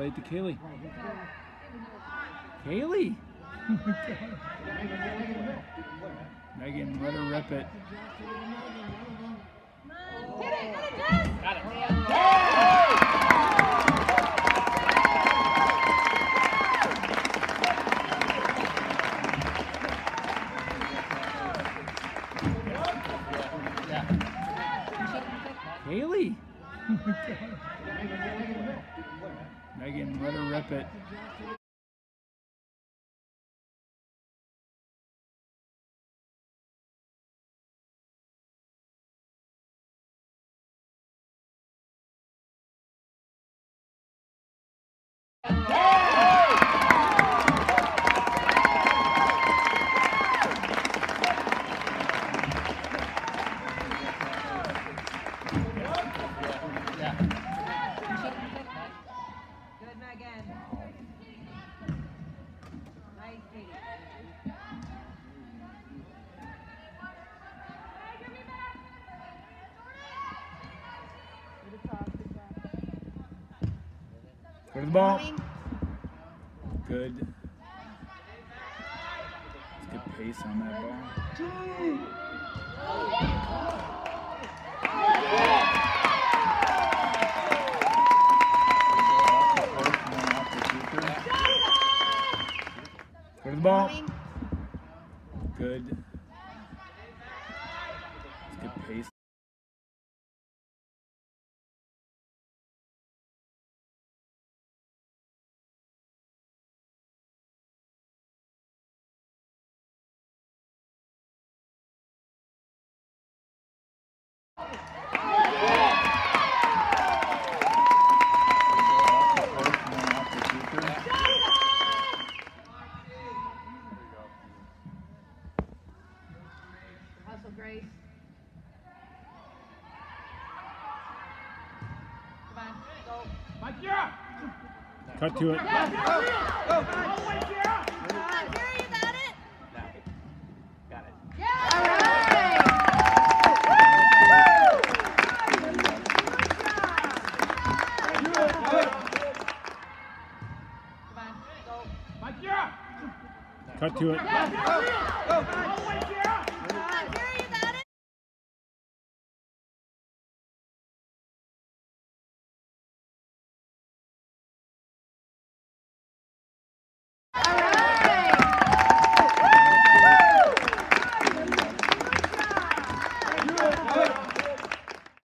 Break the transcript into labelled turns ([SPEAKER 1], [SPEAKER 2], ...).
[SPEAKER 1] Play it to Kaylee. Kaylee! Megan, let her rip it.
[SPEAKER 2] Got it.
[SPEAKER 1] Kaylee! Megan, let her rip it.
[SPEAKER 3] Good, Megan. Nice, Katie.
[SPEAKER 1] Go to the ball. Good. Let's get pace on that ball. Go to the ball. Good. Let's get pace.
[SPEAKER 3] Hustle, Grace. Come on, go.
[SPEAKER 4] Mike, you're up.
[SPEAKER 1] Cut to it.
[SPEAKER 4] Go.
[SPEAKER 3] Come on, Gary, you got it?
[SPEAKER 2] Got it.
[SPEAKER 3] All right. Come on, go.
[SPEAKER 4] Mike, you're up.
[SPEAKER 1] Cut to it.
[SPEAKER 4] Go.